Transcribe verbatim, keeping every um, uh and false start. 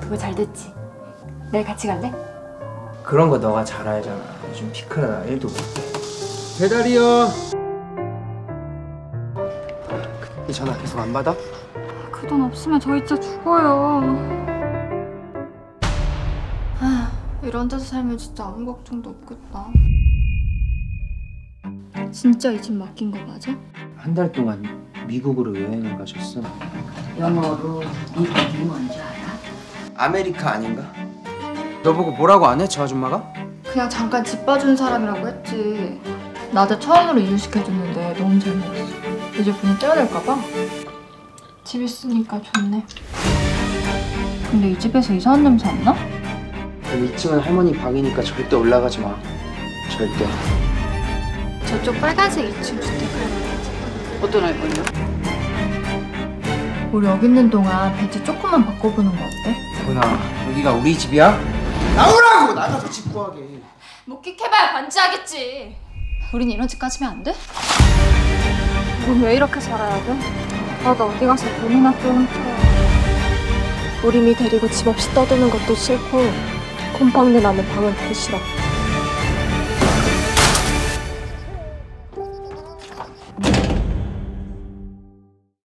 유튜브 잘 됐지? 내일 같이 갈래? 그런 거 너가 잘 알잖아. 요즘 피크나 일도 못해. 배달이요. 이 전화 계속 안 받아? 그 돈 없으면 저 진짜 죽어요. 아, 이런 데서 살면 진짜 아무 걱정도 없겠다. 진짜 이 집 맡긴 거 맞아? 한 달 동안 미국으로 여행을 가셨어. 영어로 미국이 뭔지 알아? 아메리카 아닌가? 너 보고 뭐라고 안 해? 저 아줌마가? 그냥 잠깐 집 봐준 사람이라고 했지. 나도 처음으로 이주시켜줬는데 너무 잘 먹었어. 이제 분이 떼어낼까 봐. 집 있으니까 좋네. 근데 이 집에서 이상한 냄새 안 나? 이 층은 할머니 방이니까 절대 올라가지 마. 절대. 저쪽 빨간색 이 층 주택 할머니지. 어떤 할머니야? 우리 여기 있는 동안 배지 조금만 바꿔보는 거 어때? 구나, 여기가 우리 집이야? 나오라고! 나가서 집 구하게. 묵직해봐야 반지하겠지. 우린 이런 집 가지면 안 돼? 우린 왜 이렇게 살아야 돼? 나도 어디 가서 돈이나 좀 훔쳐. 우림이 데리고 집 없이 떠드는 것도 싫고 곰팡내 나는 방은 더 싫어.